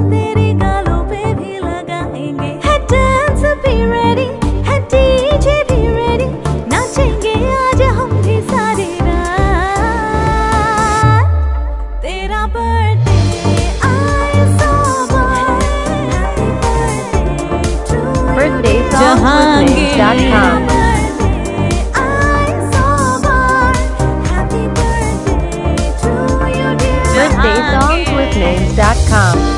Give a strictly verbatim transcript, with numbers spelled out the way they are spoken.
तेरी गालों पे भी लगाएंगे। है डांस भी रेडी, है डीजे भी रेडी, नाचेंगे आज हम भी सारी रात। तेरा बर्थडे आए सौ बार, birthday songs with names dot com birthday songs with names dot com